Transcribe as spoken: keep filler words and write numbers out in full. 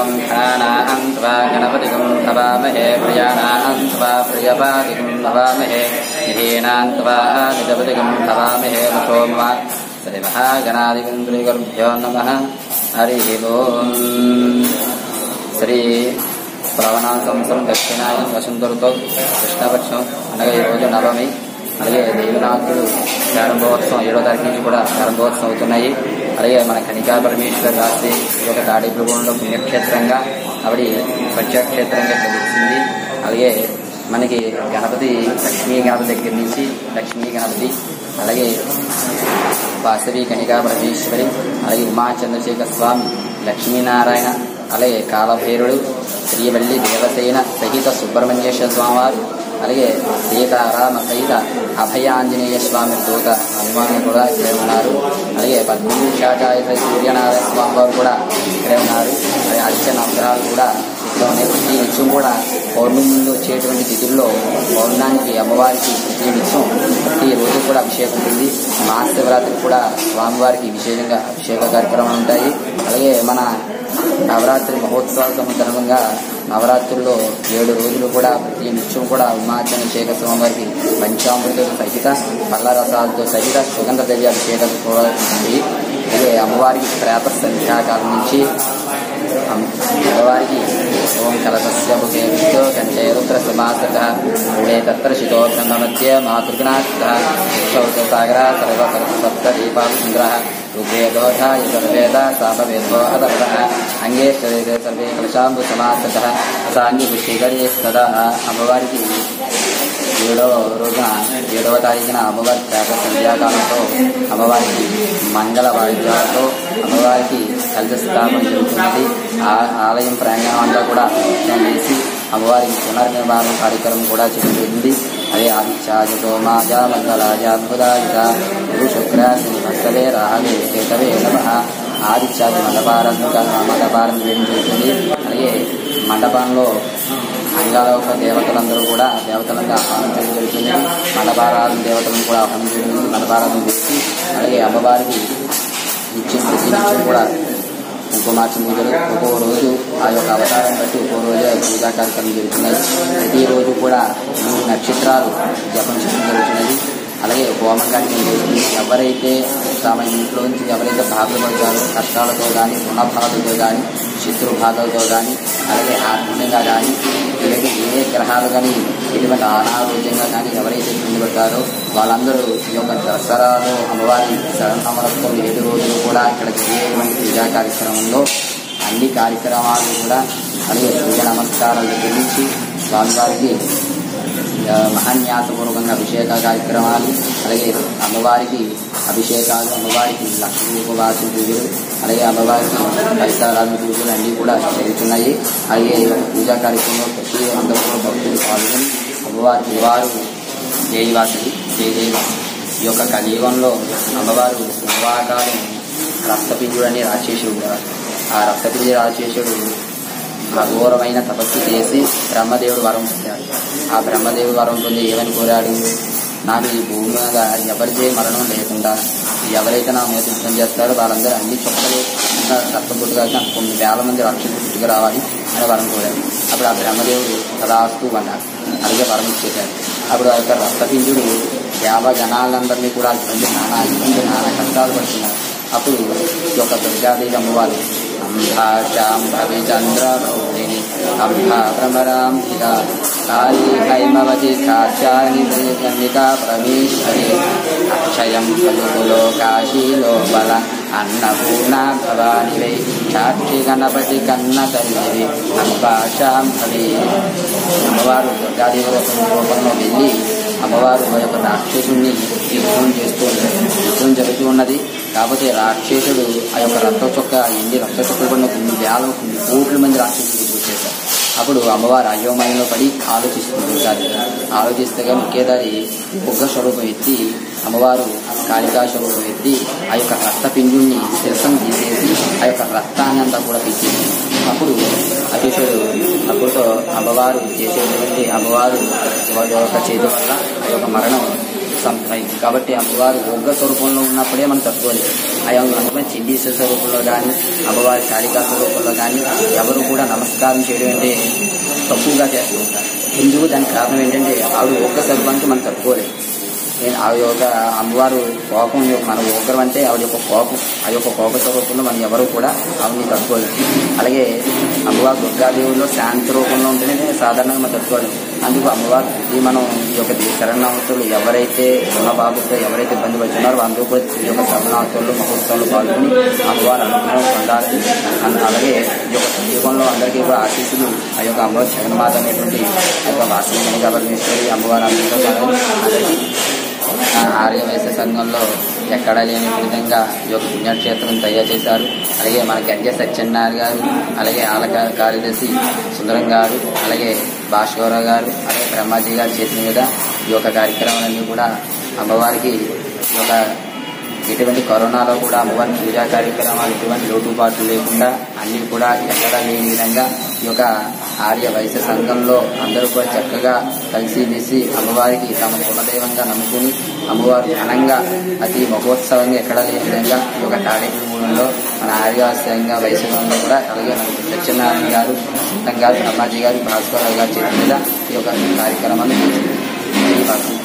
ఓం ఘనానాహం త్వా గణపతిగం హవామహే ప్రియానాహం త్వా ప్రియపాతిగం హవామహే నిధీనాం త్వా నిధపతిగం హవామహే సోమ శ్రీ మహాగణాధిపం గురుభ్యో నమః. హరి ఓం. శ్రీ శ్రవణ సంవత్సరం దక్షిణాయనం వసంత ఋతువు కృష్ణపక్షం అనగా ఈరోజు నవమి. అలాగే దేవినాథుడు ప్రారంభోత్సవం ఏడో తారీఖు నుంచి కూడా ప్రారంభోత్సవం అవుతున్నాయి. అలాగే మన కనికా పరమేశ్వర రాశి ఇది ఒక తాడేపల్లిగూడెంలో పుణ్యక్షేత్రంగా ఆవిడ పంచక్షేత్రంగా తెలిసింది. అలాగే మనకి గణపతి లక్ష్మీ గణపతి దగ్గర నుంచి లక్ష్మీ గణపతి, అలాగే వాసవి కనికా పరమేశ్వరి, అలాగే ఉమా చంద్రశేఖర స్వామి, లక్ష్మీనారాయణ, అలాగే కాలభైరుడు, శ్రీవల్లి దేవసేన సహిత సుబ్రహ్మణ్యేశ్వర స్వామివారు, అలాగే సీతారామ సహిత అభయాంజనేయ స్వామి దూత హనుమాను కూడా ఇక్కడే ఉన్నారు. అలాగే పద్మశాచార్య సూర్యనారాయణ స్వామి వారు కూడా ఇక్కడే ఉన్నారు. అలాగే అర్చన నవగ్రహాలు కూడా ఇక్కడ ఉన్నాయి. ప్రతి నిత్యం కూడా పౌర్ణమి ముందు వచ్చేటువంటి తిథుల్లో పౌర్ణానికి అమ్మవారికి ప్రతి నిత్యం ప్రతి రోజు కూడా అభిషేకం ఉంటుంది. మహాశివరాత్రి కూడా స్వామివారికి విశేషంగా అభిషేక కార్యక్రమాలు ఉంటాయి. అలాగే మన నవరాత్రి మహోత్సవాల సందర్భంగా నవరాత్రుల్లో ఏడు రోజులు కూడా ప్రతి నిత్యం కూడా ఉమాచంద్రశేఖర స్వామివారికి పంచామృతులతో సహిత పళ్ళరసాలతో సహిత సుగంధ ద్రవ్యాభిషేకాలు కూడా ఉంటాయి. అలాగే అమ్మవారికి ప్రేత సంధ్యాకాలం నుంచి అమ్మవారికి ఓం కలసస్య ముఖేభ్యో కంచైరుద్ర సమాసత మూడే తత్ర శితోగ్రంథ మధ్య మాతృఘ్నాస్థ సాగర సర్వసప్త దీపాసుంద్ర ఋగ్వేదోధ యజుర్వేద సామవేదో అదర్వ అంగే శరీరే సర్వే కలశాంబు సమాసత సాంగి పుష్టిగడి సదా. అమ్మవారికి ఏడవ రోజున ఏడవ తారీఖున అమ్మవారి ప్రేత సంధ్యాకాలంతో అమ్మవారికి మంగళ వాయిద్యాలతో అమ్మవారికి కలశస్థాపన జరుగుతున్నది. ఆ ఆలయం ప్రాంగణం అంతా కూడా వేసి అమ్మవారికి పునర్నిర్మాణం కార్యక్రమం కూడా జరుగుతుంది. అదే ఆదిత్యాజతో మాజా మంగళాజాద్భుతాయుధ గురు శుక్రాశని భక్తలే రాహవే కేతవే నమః. ఆదిత్యాది మండపారంగా మండపారం చేయడం జరుగుతుంది. అలాగే మండపంలో అంగాలోక దేవతలందరూ కూడా దేవతలంగా ఆహ్వానించడం జరుగుతుంది. మండపారాధన దేవతలను కూడా ఆహ్వానించడం మండపారాధన చేసి అలాగే అమ్మవారికి నిత్యం ప్రతి నిత్యం కూడా కుంకుమార్చన పూజలు ఒక్కో రోజు ఆ యొక్క అవతారం బట్టి ఒక్కో రోజు పూజా కార్యక్రమం జరుగుతున్నాయి. ప్రతిరోజు కూడా మూడు నక్షత్రాలు జపం చేయడం జరుగుతున్నది. అలాగే హోమం కార్యక్రమం జరుగుతుంది. ఎవరైతే తమ ఇంట్లోంచి ఎవరైతే బాధలు పడతారో కష్టాలతో కానీ రుణ బాధలతో కానీ శత్రు బాధలతో కానీ అలాగే ఆత్మీయంగా కానీ వీళ్ళకి ఏ గ్రహాలు కానీ ఎటువంటి అనారోగ్యంగా కానీ ఎవరైతే ఇబ్బంది పడతారో వాళ్ళందరూ ఈ యొక్క దసరాలో అమ్మవారి శరణమలతో ఏడు రోజులు కూడా ఇక్కడ జరిగేటువంటి పూజా కార్యక్రమంలో అన్ని కార్యక్రమాలు కూడా అలాగే సూర్య నమస్కారాలు దగ్గర నుంచి స్వామివారికి మహాన్యాసపూర్వకంగా అభిషేక కార్యక్రమాలు, అలాగే అమ్మవారికి అభిషేకాలు, అమ్మవారికి లక్ష్మీ ఉపవాసం పూజలు, అలాగే అమ్మవారికి పరిసరాలను పూజలు అన్నీ కూడా జరుగుతున్నాయి. అలాగే పూజా కార్యక్రమంలో ప్రతి అందరూ కూడా భక్తులు పాల్గొని అమ్మవారికి వారు జయవాసులు జయ జయవాసు. ఈ యొక్క కలియుగంలో అమ్మవారు పూర్వాకాలం రక్తపింజుడు అని రాక్షసుడు ఉన్నారు. ఆ రక్తపింజుడు రాక్షసుడు అఘోరమైన తపస్సు చేసి బ్రహ్మదేవుడు వరం పొందాడు. ఆ బ్రహ్మదేవుడు వరం పొంది ఏమని కోరాడు? నాకు ఈ భూమి మీద ఎవరిదే మరణం లేకుండా ఎవరైతే నా మీద యుద్ధం చేస్తారో వాళ్ళందరూ అన్ని చుక్కలు రక్తం పుట్టుగా కొన్ని వేల మంది రాక్షసులు పుట్టుకు రావాలి అని వరం కోరాడు. అప్పుడు ఆ బ్రహ్మదేవుడు సదాస్తూ అన్నాడు. అలాగే వరం ఇచ్చేశాడు. అప్పుడు ఆ యొక్క రక్తపింజుడు దేవగణాలందరినీ కూడా ఇబ్బంది నానా ఇబ్బంది నానా కష్టాలు పడుతున్నారు. అప్పుడు ఈ యొక్క దుర్గాదేవి అమ్మవారు అంభాశాంభవి చంద్రభౌతిని అంభా భ్రమరాం హిత కాళీ హైమవతి కాచాని కన్నికా పరమేశ్వరి అక్షయం కలుగులో కాశీలో బల అన్నపూర్ణ భవాని వై సాక్షి గణపతి కన్న తల్లివి అంభాశాంభవి. అమ్మవారు దుర్గాదేవి రూపంలో వెళ్ళి అమ్మవారు ఆ యొక్క రాక్షసుని యుద్ధం చేస్తూ యుద్ధం జరుగుతూ ఉన్నది. కాకపోతే రాక్షసుడు ఆ యొక్క రక్త చొక్క ఎన్ని రక్త చొక్కలు పడిన కొన్ని వేల కొన్ని కోట్ల మంది రాక్షసులు వచ్చేసారు. అప్పుడు అమ్మవారు అయోమయంలో పడి ఆలోచిస్తుంటారు. ఆలోచిస్తే కానీ ఒకేదారి ఉగ్ర స్వరూపం ఎత్తి అమ్మవారు కాళికా స్వరూపం ఎత్తి ఆ యొక్క రక్త పింజుని శిరసం తీసేసి ఆ యొక్క రక్తాన్ని అంతా కూడా పెట్టింది. అప్పుడు అకేశుడు అప్పుడుతో అమ్మవారు చేసేటువంటి అమ్మవారు వారి యొక్క చేతి వల్ల ఆ యొక్క మరణం సంతమైంది. కాబట్టి అమ్మవారు ఉగ్ర స్వరూపంలో ఉన్నప్పుడే మనం తట్టుకోలేదు. ఆ యొక్క చిన్నీశ్వర స్వరూపంలో కానీ అమ్మవారి కాళికా స్వరూపంలో కానీ ఎవరు కూడా నమస్కారం చేయడం అంటే తక్కువగా చేస్తూ ఉంటారు. ఎందుకు దానికి కారణం ఏంటంటే ఆవిడ ఉగ్ర స్వరూపానికి మనం తట్టుకోలేదు. ఆ యొక్క అమ్మవారు కోపం మన ఉగ్రం అంటే ఆవిడ యొక్క కోపం, ఆ యొక్క కోప స్వరూపంలో మనం ఎవరు కూడా ఆవిడని తట్టుకోలేదు. అలాగే అమ్మవారు దుర్గాదేవుల్లో శాంతి రూపంలో ఉంటేనే సాధారణంగా మనం తట్టుకోలేదు. అందుకు అమ్మవారు ఇది మనం ఈ యొక్క శరణావతులు ఎవరైతే ఉన్న బాబుతో ఎవరైతే ఇబ్బంది పడుతున్నారో అందరూ కూడా ఈ యొక్క శరణావతుల్లో మహోత్సవంలో పాల్గొని అమ్మవారు అనుగ్రహం పొందాలి. అలాగే ఈ యొక్క యుగంలో అందరికీ కూడా ఆశీస్సులు ఆ యొక్క అమ్మవారు జగన్మాత అనేటువంటి ఆ యొక్క వాసవి పరమేశ్వరి అమ్మవారు అందరితో అలాగే ఆర్య వైశ్య సంఘంలో ఎక్కడా లేని విధంగా ఈ యొక్క పుణ్యక్షేత్రం తయారు చేశారు. అలాగే మన గంజ సత్యనారాయణ గారు, అలాగే ఆలయ కార్యదర్శి సుందరం గారు, అలాగే భాస్కరరావు గారు, అలాగే బ్రహ్మాజీ గారి చేతుల మీద ఈ యొక్క కార్యక్రమాలన్నీ కూడా అమ్మవారికి ఈ యొక్క ఎటువంటి కరోనాలో కూడా అమ్మవారి పూజా కార్యక్రమాలు ఎటువంటి లోటుపాట్లు లేకుండా అన్ని కూడా ఎక్కడా లేని విధంగా ఈ యొక్క ఆర్య వైశ్య సంఘంలో అందరూ కూడా చక్కగా కలిసి మెలిసి అమ్మవారికి తమ కులదైవంగా నమ్ముకుని అమ్మవారు ఘనంగా అతి మహోత్సవంగా ఎక్కడా లేని విధంగా ఈ యొక్క తాడేపల్లిగూడెంలో మన ఆర్యవాస్యంగా వైశ్యంలో కూడా అలాగే సత్యనారాయణ గారు, సుందరం గారు, బ్రహ్మాజీ గారు, భాస్కరరావు గారి చేతి మీద ఈ యొక్క కార్యక్రమాన్ని